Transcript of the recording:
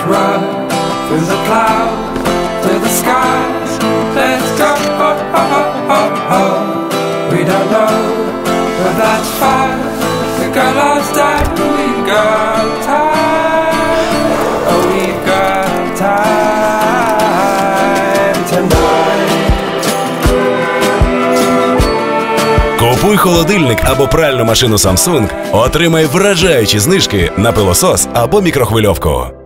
run through the clouds, through the skies. Let's go. We don't know, but that's fine. We got lost and we got time. Oh, we've got time tonight. Купуй холодильник або пральну машину Samsung, отримай вражаючі знижки на пилосос або мікрохвильовку.